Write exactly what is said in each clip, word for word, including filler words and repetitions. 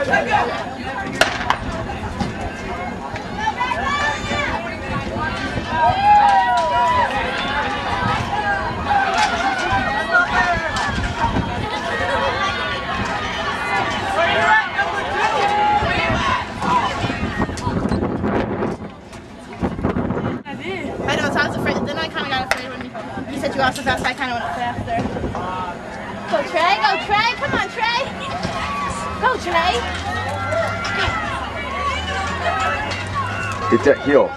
You also fast, I kind of went faster. Go Trey, go Trey, come on Trey. Go Trey. Get that heel.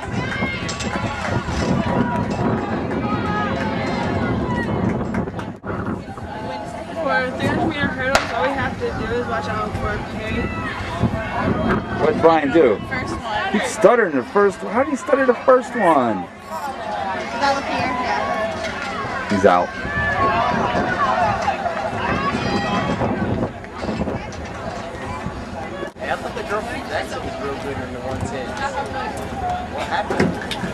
For three hundred meter hurdles, all we have to do is watch out for Perry. What'd Brian do? First one. He stuttered in the first one. How did he stutter the first one? That look here, yeah. He's out. Hey, I thought the girl from Jackson was real good in the one ten. What happened?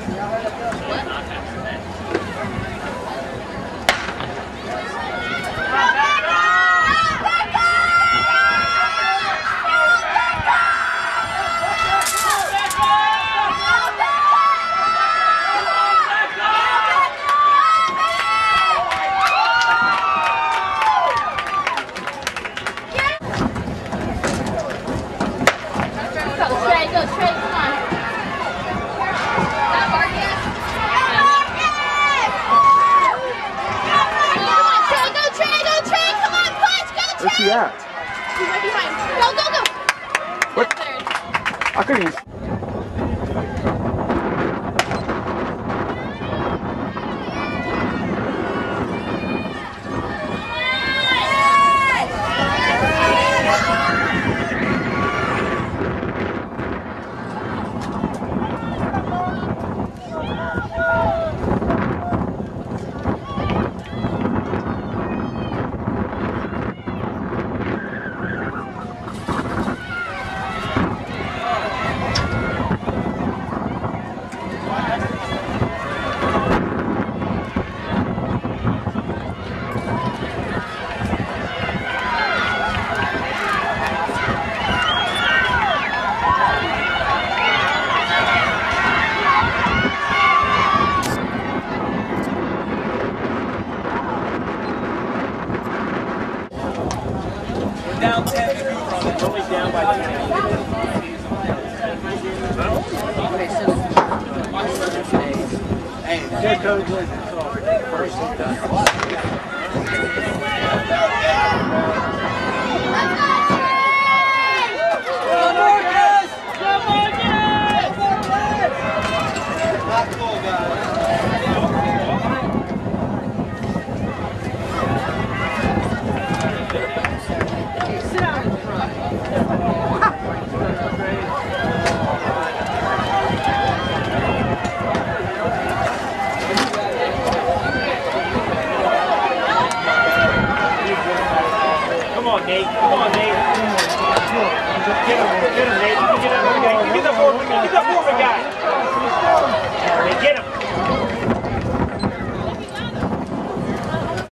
Where's he at? He's right behind. Go, go, go! What? I couldn't even... Down ten feet from it, only down by ten. Hey, good coach. First and done. Come on, Nate. Come on, Nate. Get him, get him, Nate. Get him, Nate. Get that forward, get that forward guy.